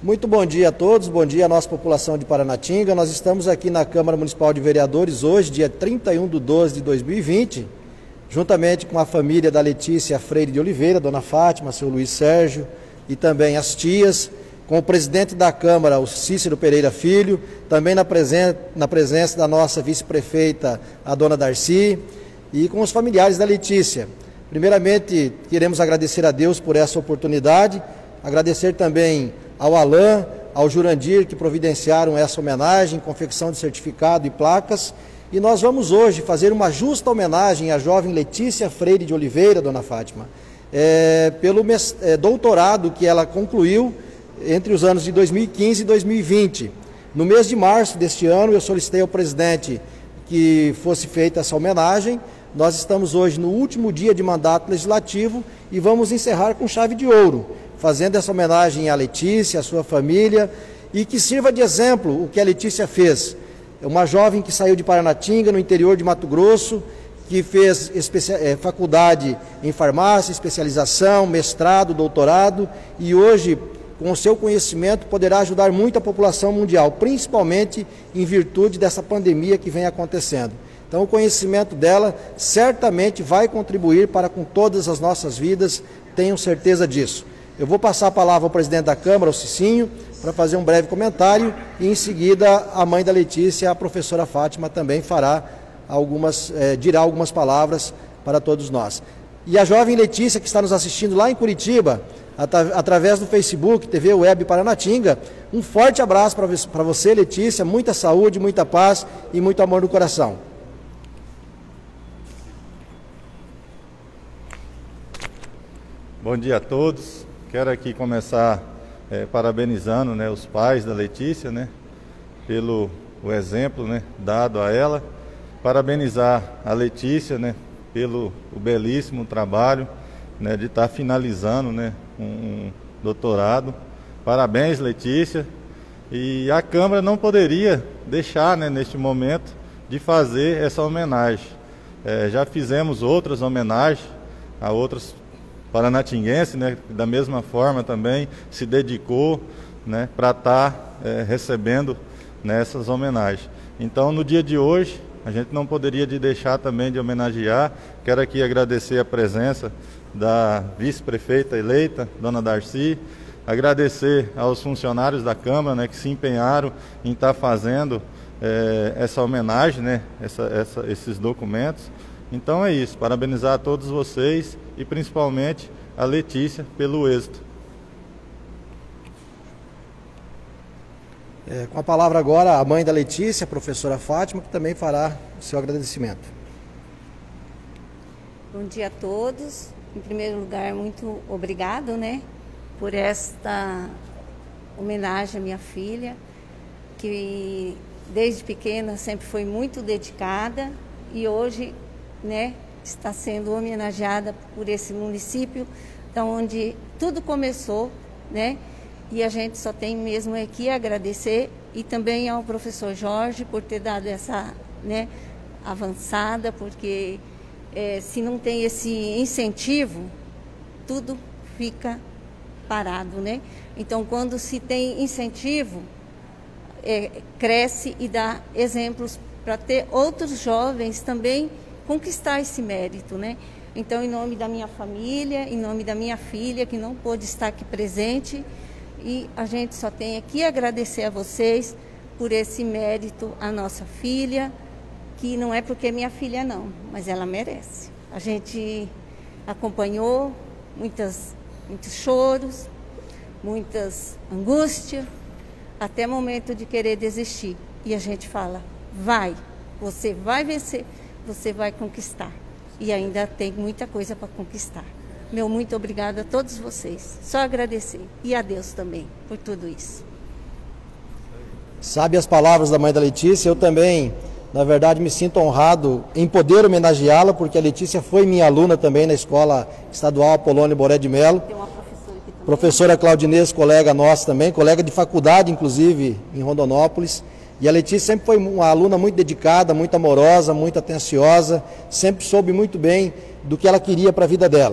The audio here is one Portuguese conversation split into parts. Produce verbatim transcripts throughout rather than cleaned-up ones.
Muito bom dia a todos, bom dia à nossa população de Paranatinga. Nós estamos aqui na Câmara Municipal de Vereadores hoje, dia trinta e um de doze de dois mil e vinte, juntamente com a família da Letícia Freire de Oliveira, dona Fátima, seu Luiz Sérgio e também as tias, com o presidente da Câmara, o Cícero Pereira Filho, também na, presen na presença da nossa vice-prefeita, a dona Darcy, e com os familiares da Letícia. Primeiramente, queremos agradecer a Deus por essa oportunidade, agradecer também ao Alain, ao Jurandir, que providenciaram essa homenagem, confecção de certificado e placas. E nós vamos hoje fazer uma justa homenagem à jovem Letícia Freire de Oliveira, dona Fátima, é, pelo é, doutorado que ela concluiu entre os anos de dois mil e quinze e dois mil e vinte. No mês de março deste ano, eu solicitei ao presidente que fosse feita essa homenagem. Nós estamos hoje no último dia de mandato legislativo e vamos encerrar com chave de ouro, fazendo essa homenagem à Letícia, à sua família, e que sirva de exemplo o que a Letícia fez. Uma jovem que saiu de Paranatinga, no interior de Mato Grosso, que fez é, faculdade em farmácia, especialização, mestrado, doutorado, e hoje, com o seu conhecimento, poderá ajudar muito a população mundial, principalmente em virtude dessa pandemia que vem acontecendo. Então, o conhecimento dela certamente vai contribuir para com todas as nossas vidas, tenham certeza disso. Eu vou passar a palavra ao presidente da Câmara, o Cicinho, para fazer um breve comentário e em seguida a mãe da Letícia, a professora Fátima, também fará algumas, eh, dirá algumas palavras para todos nós. E a jovem Letícia que está nos assistindo lá em Curitiba, at através do Facebook, T V Web Paranatinga, um forte abraço para você, Letícia, muita saúde, muita paz e muito amor no coração. Bom dia a todos. Quero aqui começar é, parabenizando, né, os pais da Letícia, né, pelo o exemplo, né, dado a ela. Parabenizar a Letícia, né, pelo o belíssimo trabalho, né, de estar finalizando, né, um, um doutorado. Parabéns, Letícia. E a Câmara não poderia deixar, né, neste momento de fazer essa homenagem. É, já fizemos outras homenagens a outras paranatinguense, né, da mesma forma também se dedicou, né, para estar é, recebendo nessas homenagens. Então, no dia de hoje, a gente não poderia de deixar também de homenagear. Quero aqui agradecer a presença da vice-prefeita eleita, dona Darcy, agradecer aos funcionários da Câmara, né, que se empenharam em estar fazendo é, essa homenagem, né, essa, essa, esses documentos. Então é isso, parabenizar a todos vocês e principalmente a Letícia pelo êxito. É, com a palavra agora a mãe da Letícia, a professora Fátima, que também fará o seu agradecimento. Bom dia a todos. Em primeiro lugar, muito obrigado, né, por esta homenagem à minha filha, que desde pequena sempre foi muito dedicada e hoje, né, está sendo homenageada por esse município, da onde tudo começou, né? E a gente só tem mesmo aqui a agradecer, e também ao professor Jorge por ter dado essa, né, avançada, porque é, se não tem esse incentivo, tudo fica parado, né? Então, quando se tem incentivo, é, cresce e dá exemplos para ter outros jovens também conquistar esse mérito, né? Então, em nome da minha família, em nome da minha filha, que não pôde estar aqui presente, e a gente só tem aqui a agradecer a vocês por esse mérito à nossa filha, que não é porque é minha filha não, mas ela merece. A gente acompanhou muitas, muitos choros, muitas angústias, até momento de querer desistir. E a gente fala, vai, você vai vencer, você vai conquistar. E ainda tem muita coisa para conquistar. Meu muito obrigada a todos vocês. Só agradecer. E a Deus também por tudo isso. Sabe as palavras da mãe da Letícia? Eu também, na verdade, me sinto honrado em poder homenageá-la, porque a Letícia foi minha aluna também na Escola Estadual Apolônio Boré de Melo. Tem uma professora aqui também. Professora Claudinês, colega nossa também, colega de faculdade, inclusive, em Rondonópolis. E a Letícia sempre foi uma aluna muito dedicada, muito amorosa, muito atenciosa, sempre soube muito bem do que ela queria para a vida dela.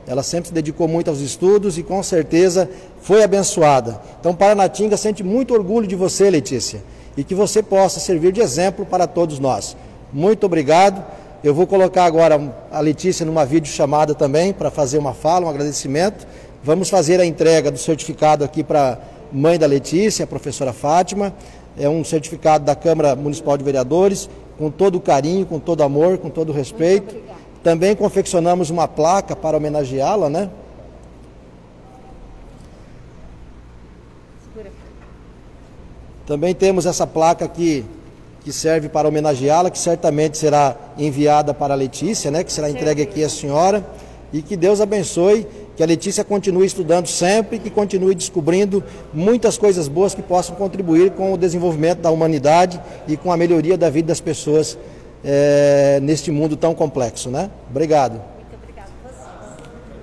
ela sempre se dedicou muito aos estudos e com certeza foi abençoada. Então Paranatinga sente muito orgulho de você, Letícia, e que você possa servir de exemplo para todos nós. Muito obrigado. Eu vou colocar agora a Letícia numa videochamada também para fazer uma fala, um agradecimento. Vamos fazer a entrega do certificado aqui para a mãe da Letícia, a professora Fátima. É um certificado da Câmara Municipal de Vereadores, com todo o carinho, com todo amor, com todo o respeito. Também confeccionamos uma placa para homenageá-la, né? Também temos essa placa aqui, que serve para homenageá-la, que certamente será enviada para a Letícia, né? Que será entregue aqui à senhora. E que Deus abençoe, que a Letícia continue estudando sempre, que continue descobrindo muitas coisas boas que possam contribuir com o desenvolvimento da humanidade e com a melhoria da vida das pessoas é, neste mundo tão complexo, né? Obrigado. Muito obrigado a vocês.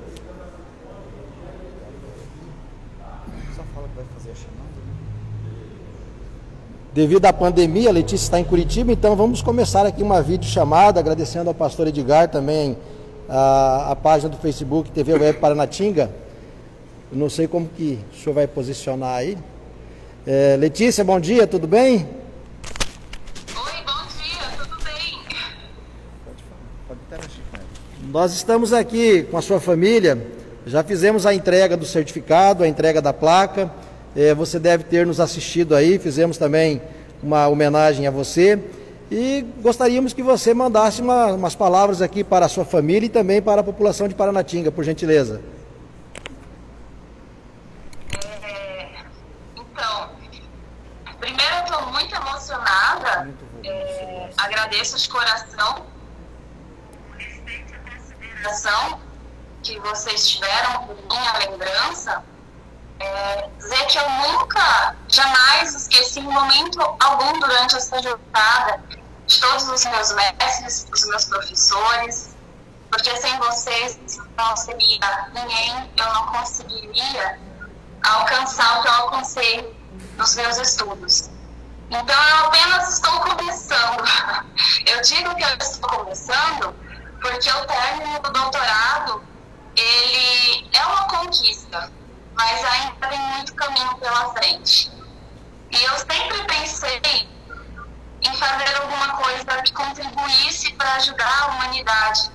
Só fala que vai fazer a chamada. Devido à pandemia, a Letícia está em Curitiba, então vamos começar aqui uma videochamada, agradecendo ao pastor Edgar também a, a página do Facebook T V Web Paranatinga. Eu não sei como que o senhor vai posicionar aí. É, Letícia, bom dia, tudo bem? Oi, bom dia, tudo bem? Pode falar, pode interagir com ela. Nós estamos aqui com a sua família, já fizemos a entrega do certificado, a entrega da placa. É, você deve ter nos assistido aí, fizemos também uma homenagem a você e gostaríamos que você mandasse uma, umas palavras aqui para a sua família e também para a população de Paranatinga, por gentileza. É, então, primeiro eu estou muito emocionada, é, agradeço de coração o respeito e a consideração que vocês tiveram por minha lembrança. É, dizer que eu nunca, jamais esqueci em momento algum durante essa jornada de todos os meus mestres, os meus professores, porque sem vocês não seria ninguém, eu não conseguiria alcançar o que eu alcancei nos meus estudos. Então eu apenas estou começando. Eu digo que eu estou começando porque o término do doutorado, ele é uma conquista, mas ainda tem muito caminho pela frente. E eu sempre pensei em fazer alguma coisa que contribuísse para ajudar a humanidade.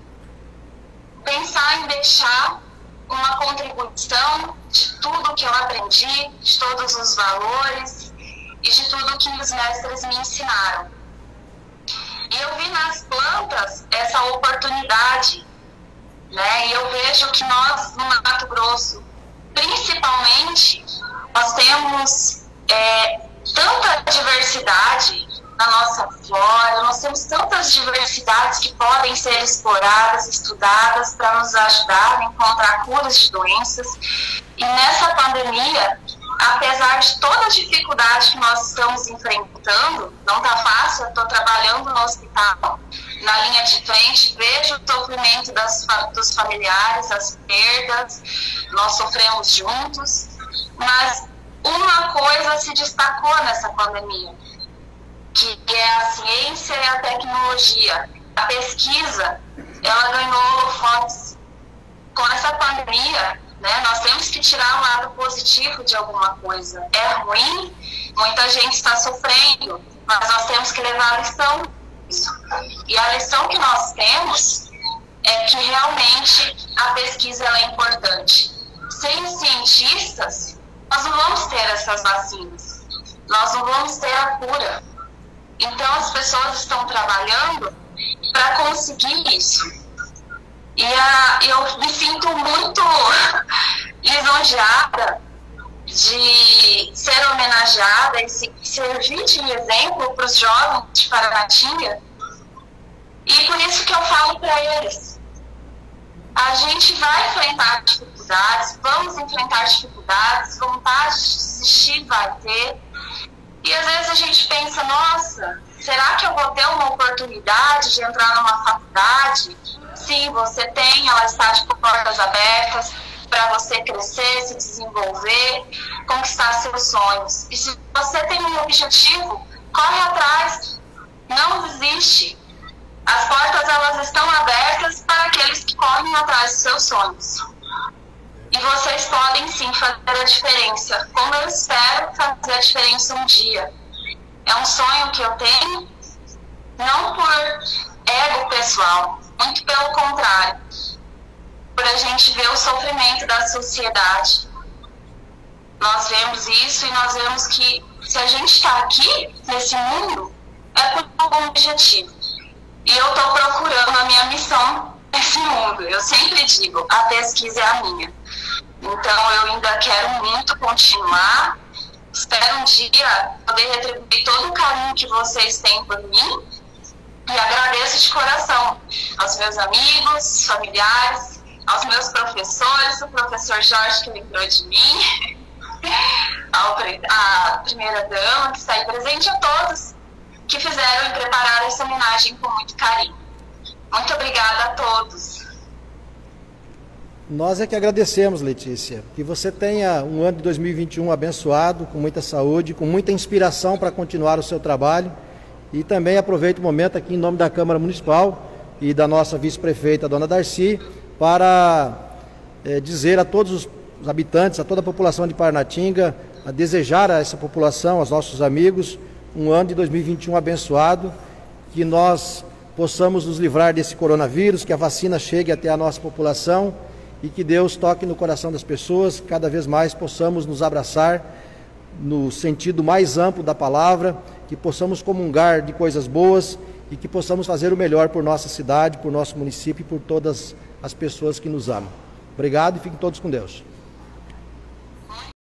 Pensar em deixar uma contribuição de tudo que eu aprendi, de todos os valores e de tudo que os mestres me ensinaram. E eu vi nas plantas essa oportunidade, né? E eu vejo que nós, no Mato Grosso, principalmente, nós temos é, tanta diversidade na nossa flora, nós temos tantas diversidades que podem ser exploradas, estudadas para nos ajudar a encontrar curas de doenças. E nessa pandemia, apesar de toda a dificuldade que nós estamos enfrentando, não está fácil, eu estou trabalhando no hospital, na linha de frente, vejo o sofrimento das, dos familiares, as perdas, nós sofremos juntos, mas uma coisa se destacou nessa pandemia, que é a ciência e a tecnologia. A pesquisa, ela ganhou holofotes. Com essa pandemia, né, nós temos que tirar o lado positivo de alguma coisa. É ruim, muita gente está sofrendo, mas nós temos que levar a lição disso. E a lição que nós temos é que realmente a pesquisa ela é importante. Sem os cientistas, nós não vamos ter essas vacinas, nós não vamos ter a cura. Então as pessoas estão trabalhando para conseguir isso. E a, eu me sinto muito lisonjeada de ser homenageada e se, servir de exemplo para os jovens de Paranatinga. E por isso que eu falo para eles, a gente vai enfrentar dificuldades, vamos enfrentar dificuldades, vontade de desistir vai ter. E às vezes a gente pensa, nossa, será que eu vou ter uma oportunidade de entrar numa faculdade? Sim, você tem, ela está de portas abertas para você crescer, se desenvolver, conquistar seus sonhos. E se você tem um objetivo, corre atrás, não desiste. As portas, elas estão abertas para aqueles que correm atrás dos seus sonhos. E vocês podem sim fazer a diferença, como eu espero fazer a diferença um dia. É um sonho que eu tenho, não por ego pessoal, muito pelo contrário, por a gente ver o sofrimento da sociedade. Nós vemos isso e nós vemos que se a gente está aqui, nesse mundo, é por algum objetivo. E eu estou procurando a minha missão nesse mundo. Eu sempre digo, a pesquisa é a minha. Então eu ainda quero muito continuar. Espero um dia poder retribuir todo o carinho que vocês têm por mim. E agradeço de coração aos meus amigos, familiares, aos meus professores, o professor Jorge que lembrou de mim, a primeira dama que está aí presente, a todos que fizeram e prepararam essa homenagem com muito carinho. Muito obrigada a todos. Nós é que agradecemos, Letícia, que você tenha um ano de dois mil e vinte e um abençoado, com muita saúde, com muita inspiração para continuar o seu trabalho. E também aproveito o momento aqui em nome da Câmara Municipal e da nossa vice-prefeita, dona Darcy, para é, dizer a todos os habitantes, a toda a população de Paranatinga, a desejar a essa população, aos nossos amigos, um ano de dois mil e vinte e um abençoado, que nós possamos nos livrar desse coronavírus, que a vacina chegue até a nossa população e que Deus toque no coração das pessoas, cada vez mais possamos nos abraçar no sentido mais amplo da palavra, que possamos comungar de coisas boas e que possamos fazer o melhor por nossa cidade, por nosso município e por todas as pessoas que nos amam. Obrigado e fiquem todos com Deus.